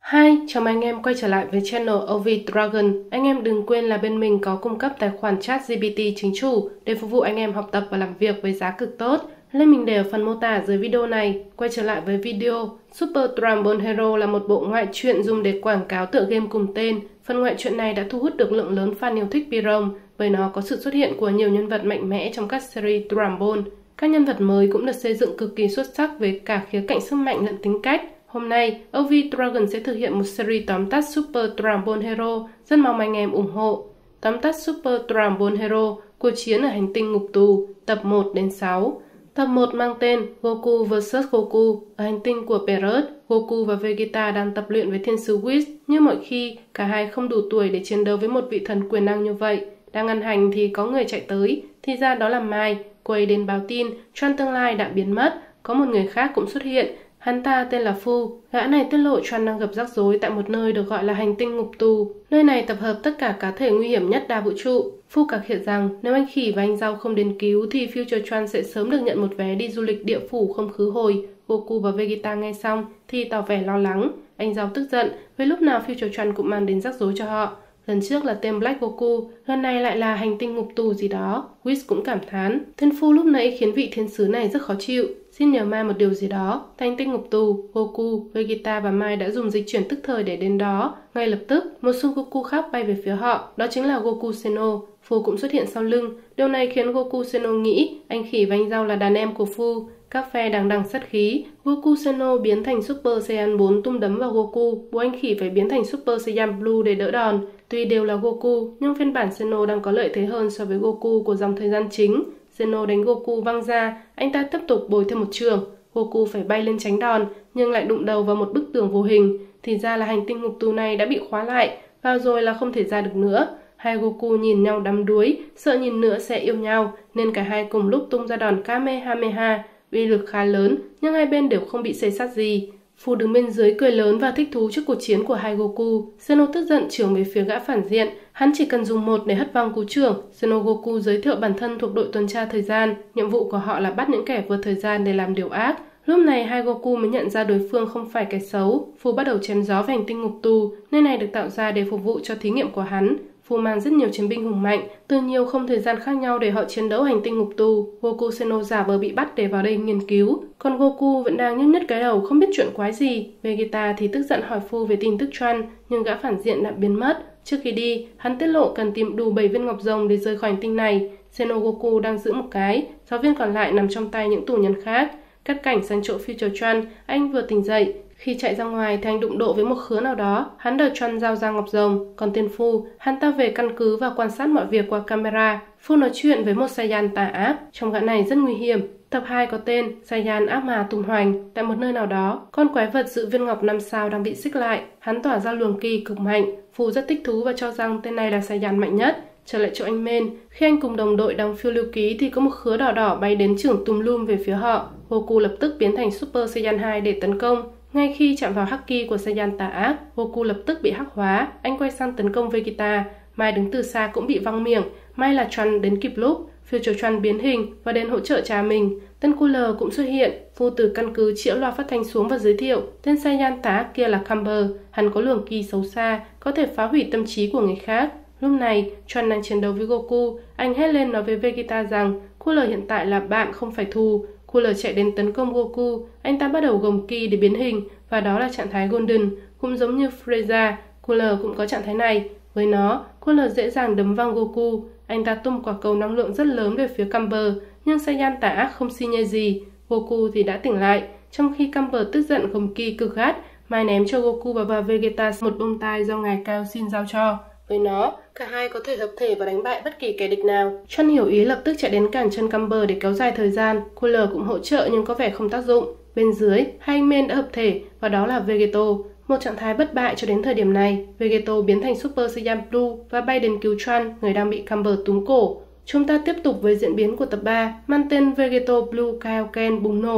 Hi, chào mừng anh em quay trở lại với channel OV Dragon. Anh em đừng quên là bên mình có cung cấp tài khoản ChatGPT chính chủ để phục vụ anh em học tập và làm việc với giá cực tốt. Link mình để ở phần mô tả dưới video này. Quay trở lại với video. Super Trombone Hero là một bộ ngoại truyện dùng để quảng cáo tựa game cùng tên. Phần ngoại truyện này đã thu hút được lượng lớn fan yêu thích Pyrom bởi nó có sự xuất hiện của nhiều nhân vật mạnh mẽ trong các series Trombone. Các nhân vật mới cũng được xây dựng cực kỳ xuất sắc về cả khía cạnh sức mạnh lẫn tính cách. Hôm nay, OV Dragon sẽ thực hiện một series tóm tắt Super Trombone Hero, rất mong anh em ủng hộ. Tóm tắt Super Trombone Hero, cuộc chiến ở hành tinh ngục tù, tập 1 đến 6. Tập 1 mang tên Goku vs Goku. Ở hành tinh của Perut, Goku và Vegeta đang tập luyện với thiên sứ Whis. Như mọi khi, cả hai không đủ tuổi để chiến đấu với một vị thần quyền năng như vậy. Đang ăn hành thì có người chạy tới, thì ra đó là Mai. Cô ấy đến báo tin Tron tương lai đã biến mất. Có một người khác cũng xuất hiện. Hắn ta tên là Fu. Gã này tiết lộ Tron đang gặp rắc rối tại một nơi được gọi là hành tinh ngục tù. Nơi này tập hợp tất cả cá thể nguy hiểm nhất đa vũ trụ. Fu cạc hiện rằng nếu anh Khỉ và anh Rau không đến cứu thì Future Tron sẽ sớm được nhận một vé đi du lịch địa phủ không khứ hồi. Goku và Vegeta nghe xong thì tỏ vẻ lo lắng. Anh Rau tức giận vì lúc nào Future Tron cũng mang đến rắc rối cho họ. Lần trước là tên Black Goku, lần này lại là hành tinh ngục tù gì đó. Whis cũng cảm thán, tên Fu lúc nãy khiến vị thiên sứ này rất khó chịu. Xin nhờ Mai một điều gì đó. Hành tinh ngục tù, Goku, Vegeta và Mai đã dùng dịch chuyển tức thời để đến đó. Ngay lập tức, một Son Goku khác bay về phía họ, đó chính là Goku Seno. Fu cũng xuất hiện sau lưng. Điều này khiến Goku Seno nghĩ anh Khỉ và anh Rau là đàn em của Fu. Các phe đằng đằng sát khí. Goku Seno biến thành Super Saiyan 4 tung đấm vào Goku. Bố anh Khỉ phải biến thành Super Saiyan Blue để đỡ đòn. Tuy đều là Goku, nhưng phiên bản Seno đang có lợi thế hơn so với Goku của dòng thời gian chính. Seno đánh Goku văng ra, anh ta tiếp tục bồi thêm một trường. Goku phải bay lên tránh đòn, nhưng lại đụng đầu vào một bức tường vô hình. Thì ra là hành tinh ngục tù này đã bị khóa lại, vào rồi là không thể ra được nữa. Hai Goku nhìn nhau đắm đuối, sợ nhìn nữa sẽ yêu nhau, nên cả hai cùng lúc tung ra đòn Kamehameha. Uy lực khá lớn, nhưng hai bên đều không bị xây xát gì. Fu đứng bên dưới cười lớn và thích thú trước cuộc chiến của hai Goku. Seno tức giận chưởng về phía gã phản diện. Hắn chỉ cần dùng một để hất văng cú chưởng. Seno Goku giới thiệu bản thân thuộc đội tuần tra thời gian. Nhiệm vụ của họ là bắt những kẻ vượt thời gian để làm điều ác. Lúc này hai Goku mới nhận ra đối phương không phải kẻ xấu. Fu bắt đầu chém gió về hành tinh ngục tù. Nơi này được tạo ra để phục vụ cho thí nghiệm của hắn. Fu mang rất nhiều chiến binh hùng mạnh, từ nhiều không thời gian khác nhau để họ chiến đấu hành tinh ngục tù. Goku Seno giả vờ bị bắt để vào đây nghiên cứu, còn Goku vẫn đang nhức nhứt cái đầu không biết chuyện quái gì. Vegeta thì tức giận hỏi Fu về tin tức Tron, nhưng gã phản diện đã biến mất. Trước khi đi, hắn tiết lộ cần tìm đủ 7 viên ngọc rồng để rời khỏi hành tinh này. Seno Goku đang giữ một cái, 6 viên còn lại nằm trong tay những tù nhân khác. Cắt cảnh sang chỗ Future Tron, anh vừa tỉnh dậy. Khi chạy ra ngoài thì anh đụng độ với một khứa nào đó, hắn đợi Tron giao ra ngọc rồng. Còn tên Fu, hắn ta về căn cứ và quan sát mọi việc qua camera. Fu nói chuyện với một Saiyan tà ác, trong gã này rất nguy hiểm. Tập 2 có tên Saiyan ác ma tung hoành. Tại một nơi nào đó, con quái vật giữ viên ngọc 5 sao đang bị xích lại. Hắn tỏa ra luồng ki cực mạnh. Fu rất thích thú và cho rằng tên này là Saiyan mạnh nhất. Trở lại chỗ anh Men, khi anh cùng đồng đội đang phiêu lưu ký thì có một khứa đỏ đỏ bay đến chưởng tùm lum về phía họ. Goku lập tức biến thành Super Saiyan 2 để tấn công. Ngay khi chạm vào Haki của Saiyan tà ác, Goku lập tức bị hắc hóa. Anh quay sang tấn công Vegeta. Mai đứng từ xa cũng bị văng miệng. May là Tron đến kịp lúc. Future Tron biến hình và đến hỗ trợ cha mình. Tên Cooler cũng xuất hiện. Fu từ căn cứ chĩa loa phát thanh xuống và giới thiệu tên Saiyan tà ác kia là Camber. Hắn có luồng ki xấu xa, có thể phá hủy tâm trí của người khác. Lúc này, Tron đang chiến đấu với Goku. Anh hét lên nói với Vegeta rằng Cooler hiện tại là bạn không phải thù. Cooler chạy đến tấn công Goku. Anh ta bắt đầu gồng ki để biến hình, và đó là trạng thái Golden. Cũng giống như Frieza, Cooler cũng có trạng thái này. Với nó, Cooler dễ dàng đấm văng Goku. Anh ta tung quả cầu năng lượng rất lớn về phía Camber, nhưng Saiyan tà ác không xi nhê gì. Goku thì đã tỉnh lại, trong khi Camber tức giận gồng ki cực gắt. Mai ném cho Goku và Vegeta một bông tai do ngài Kaioshin giao cho. Với nó, cả hai có thể hợp thể và đánh bại bất kỳ kẻ địch nào. Tron hiểu ý lập tức chạy đến cản chân Camber để kéo dài thời gian. Cooler cũng hỗ trợ nhưng có vẻ không tác dụng. Bên dưới, hai anh Men đã hợp thể và đó là Vegeto. Một trạng thái bất bại cho đến thời điểm này. Vegeto biến thành Super Saiyan Blue và bay đến cứu Tron, người đang bị Camber túm cổ. Chúng ta tiếp tục với diễn biến của tập 3, mang tên Vegeto Blue Kaioken bùng nổ.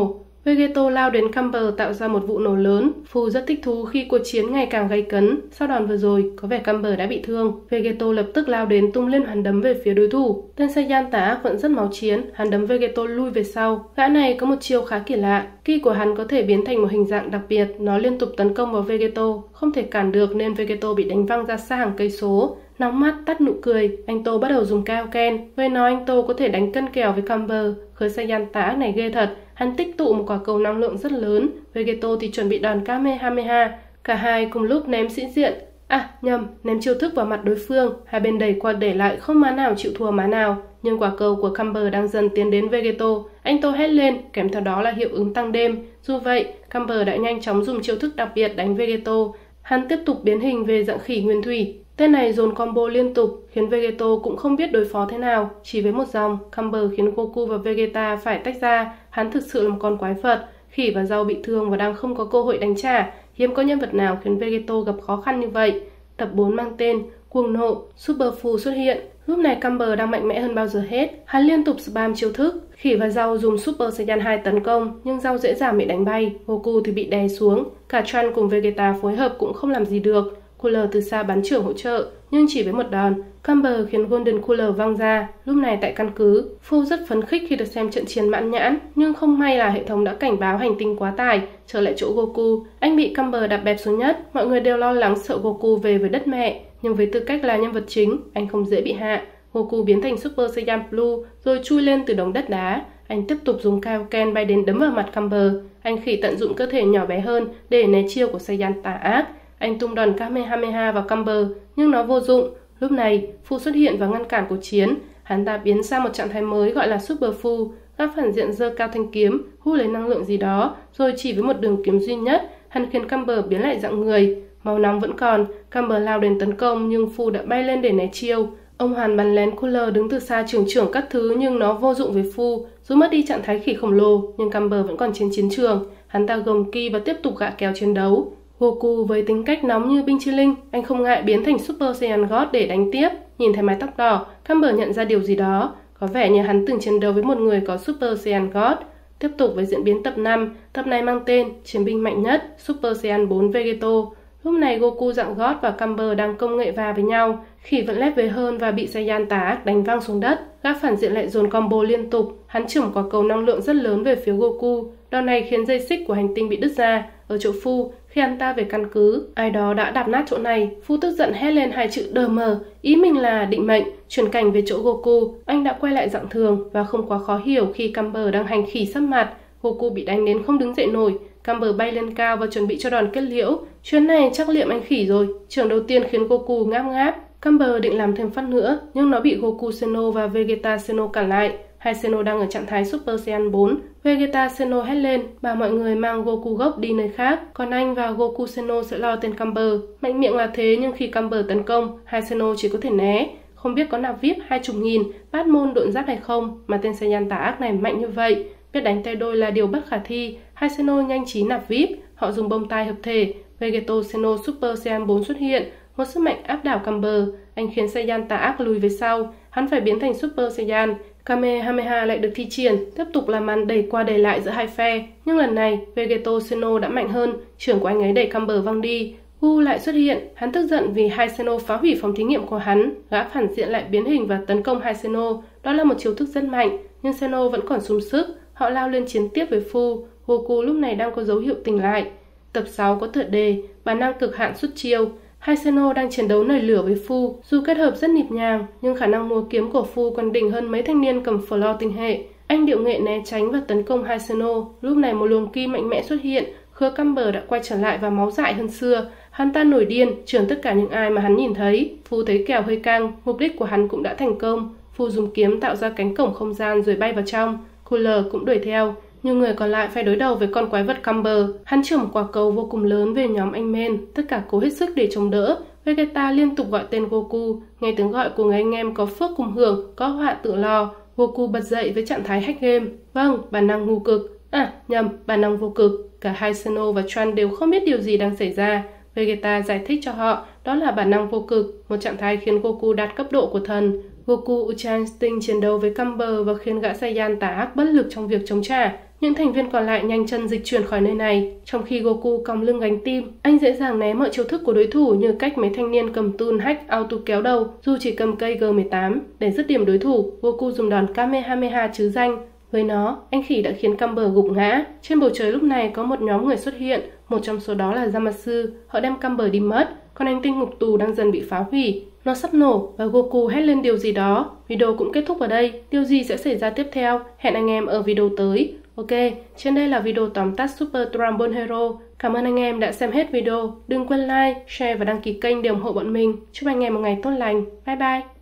Vegeto lao đến Camber tạo ra một vụ nổ lớn. Fu rất thích thú khi cuộc chiến ngày càng gay cấn. Sau đòn vừa rồi, có vẻ Camber đã bị thương. Vegeto lập tức lao đến tung lên hoàn đấm về phía đối thủ. Tên Saiyan tà ác vẫn rất máu chiến, hắn đấm Vegeto lui về sau. Gã này có một chiêu khá kỳ lạ. Ki của hắn có thể biến thành một hình dạng đặc biệt, nó liên tục tấn công vào Vegeto, không thể cản được nên Vegeto bị đánh văng ra xa hàng cây số. Nóng mắt tắt nụ cười, anh Tô bắt đầu dùng Kaioken. Với nói anh Tô có thể đánh cân kèo với Camber. Khởi Saiyan tà ác này ghê thật, hắn tích tụ một quả cầu năng lượng rất lớn. Vegeto thì chuẩn bị đòn Kamehameha. Cả hai cùng lúc ném sĩ diện. Ném chiêu thức vào mặt đối phương. Hai bên đẩy qua đẩy lại, không má nào chịu thua má nào. Nhưng quả cầu của Camber đang dần tiến đến Vegeto. Anh Tô hét lên, kèm theo đó là hiệu ứng tăng đêm. Dù vậy, Camber đã nhanh chóng dùng chiêu thức đặc biệt đánh Vegeto. Hắn tiếp tục biến hình về dạng khỉ nguyên thủy. Tên này dồn combo liên tục, khiến Vegeto cũng không biết đối phó thế nào. Chỉ với một dòng, Camber khiến Goku và Vegeta phải tách ra. Hắn thực sự là một con quái vật. Khỉ và rau bị thương và đang không có cơ hội đánh trả. Hiếm có nhân vật nào khiến Vegeto gặp khó khăn như vậy. Tập 4 mang tên Cuồng Nộ, Super Fu xuất hiện. Lúc này Camber đang mạnh mẽ hơn bao giờ hết. Hắn liên tục spam chiêu thức. Khỉ và rau dùng Super Saiyan 2 tấn công, nhưng rau dễ dàng bị đánh bay. Goku thì bị đè xuống. Cả Trunks cùng Vegeta phối hợp cũng không làm gì được. Cooler từ xa bắn trưởng hỗ trợ, nhưng chỉ với một đòn, Camber khiến Golden Cooler văng ra. Lúc này tại căn cứ, Fu rất phấn khích khi được xem trận chiến mãn nhãn, nhưng không may là hệ thống đã cảnh báo hành tinh quá tải. Trở lại chỗ Goku, anh bị Camber đạp bẹp xuống nhất. Mọi người đều lo lắng sợ Goku về với đất mẹ, nhưng với tư cách là nhân vật chính, anh không dễ bị hạ. Goku biến thành Super Saiyan Blue rồi chui lên từ đống đất đá. Anh tiếp tục dùng Kaioken bay đến đấm vào mặt Camber. Anh khỉ tận dụng cơ thể nhỏ bé hơn để né chiêu của Saiyan tà ác. Anh tung đòn Kamehameha vào Camber, nhưng nó vô dụng. Lúc này, Fu xuất hiện và ngăn cản cuộc chiến. Hắn ta biến sang một trạng thái mới gọi là Super Fu. Gã phản diện giơ cao thanh kiếm, hút lấy năng lượng gì đó, rồi chỉ với một đường kiếm duy nhất, hắn khiến Camber biến lại dạng người. Máu nóng vẫn còn, Camber lao đến tấn công nhưng Fu đã bay lên để né chiêu. Ông Hoàn bắn lén Cooler đứng từ xa trưởng các thứ nhưng nó vô dụng với Fu. Dù mất đi trạng thái khỉ khổng lồ, nhưng Camber vẫn còn trên chiến trường. Hắn ta gồng ki và tiếp tục gạ kéo chiến đấu. Goku với tính cách nóng như binh chi linh, anh không ngại biến thành Super Saiyan God để đánh tiếp. Nhìn thấy mái tóc đỏ, Camber nhận ra điều gì đó. Có vẻ như hắn từng chiến đấu với một người có Super Saiyan God. Tiếp tục với diễn biến tập 5, tập này mang tên Chiến binh mạnh nhất, Super Saiyan 4 Vegeto. Lúc này Goku dạng God và Camber đang công nghệ va với nhau. Khỉ vẫn lép vế hơn và bị Saiyan tà ác đánh văng xuống đất. Gã phản diện lại dồn combo liên tục. Hắn chưởng quả cầu năng lượng rất lớn về phía Goku. Đòn này khiến dây xích của hành tinh bị đứt ra. Ở chỗ Fu, khi hắn ta về căn cứ, ai đó đã đạp nát chỗ này. Fu tức giận hét lên hai chữ DM, ý mình là định mệnh. Chuyển cảnh về chỗ Goku, anh đã quay lại dạng thường và không quá khó hiểu khi Camber đang hành khỉ sắp mặt. Goku bị đánh đến không đứng dậy nổi. Camber bay lên cao và chuẩn bị cho đòn kết liễu. Chuyến này chắc liệm anh khỉ rồi. Trường đầu tiên khiến Goku ngáp ngáp. Camber định làm thêm phát nữa, nhưng nó bị Goku Seno và Vegeta Seno cản lại. Hai Seno đang ở trạng thái Super Saiyan 4. Vegeta Seno hét lên, bảo mọi người mang Goku gốc đi nơi khác, còn anh và Goku Seno sẽ lo tên Camber. Mạnh miệng là thế nhưng khi Camber tấn công, hai Seno chỉ có thể né. Không biết có nạp VIP 20.000, bát môn độn giáp hay không mà tên Saiyan tà ác này mạnh như vậy. Biết đánh tay đôi là điều bất khả thi, hai Seno nhanh trí nạp VIP, họ dùng bông tai hợp thể. Vegeto Seno Super Saiyan 4 xuất hiện, một sức mạnh áp đảo Camber. Anh khiến Saiyan tà ác lùi về sau, hắn phải biến thành Super Saiyan. Kamehameha lại được thi triển, tiếp tục là màn đẩy qua đẩy lại giữa hai phe. Nhưng lần này, Vegeto Seno đã mạnh hơn, trưởng của anh ấy đẩy Camber văng đi. Gu lại xuất hiện, hắn tức giận vì hai Seno phá hủy phòng thí nghiệm của hắn. Gã phản diện lại biến hình và tấn công hai Seno. Đó là một chiêu thức rất mạnh, nhưng Seno vẫn còn sung sức. Họ lao lên chiến tiếp với Fu. Goku lúc này đang có dấu hiệu tỉnh lại. Tập 6 có tựa đề bản năng cực hạn xuất chiêu. Hai Seno đang chiến đấu nảy lửa với Fu. Dù kết hợp rất nhịp nhàng, nhưng khả năng múa kiếm của Fu còn đỉnh hơn mấy thanh niên cầm Floor tinh hệ. Anh điệu nghệ né tránh và tấn công hai Seno. Lúc này một luồng ki mạnh mẽ xuất hiện. Khứa Camber đã quay trở lại và máu dại hơn xưa. Hắn ta nổi điên, chưởng tất cả những ai mà hắn nhìn thấy. Fu thấy kèo hơi căng, mục đích của hắn cũng đã thành công. Fu dùng kiếm tạo ra cánh cổng không gian rồi bay vào trong. Cooler cũng đuổi theo. Nhưng người còn lại phải đối đầu với con quái vật Camber. Hắn chưởng một quả cầu vô cùng lớn về nhóm anh Men, tất cả cố hết sức để chống đỡ. Vegeta liên tục gọi tên Goku, nghe tiếng gọi của người anh em có phước cùng hưởng, có họa tự lo. Goku bật dậy với trạng thái hack game. Vâng, bản năng ngu cực. Bản năng vô cực. Cả hai Seno và Trunks đều không biết điều gì đang xảy ra. Vegeta giải thích cho họ, đó là bản năng vô cực, một trạng thái khiến Goku đạt cấp độ của thần. Goku Ultra Instinct chiến đấu với Camber và khiến gã Saiyan tà ác bất lực trong việc chống trả. Những thành viên còn lại nhanh chân dịch chuyển khỏi nơi này, trong khi Goku còng lưng gánh tim. Anh dễ dàng né mọi chiêu thức của đối thủ như cách mấy thanh niên cầm tool hack auto kéo đầu dù chỉ cầm cây G18. Để dứt điểm đối thủ, Goku dùng đòn Kamehameha trứ danh. Với nó, anh khỉ đã khiến Camber gục ngã. Trên bầu trời lúc này có một nhóm người xuất hiện, một trong số đó là Zamasu. Họ đem Camber đi mất, còn hành tinh ngục tù đang dần bị phá hủy. Nó sắp nổ và Goku hét lên điều gì đó. Video cũng kết thúc ở đây. Điều gì sẽ xảy ra tiếp theo? Hẹn anh em ở video tới. Ok, trên đây là video tóm tắt Super Trombone Hero. Cảm ơn anh em đã xem hết video. Đừng quên like, share và đăng ký kênh để ủng hộ bọn mình. Chúc anh em một ngày tốt lành. Bye bye!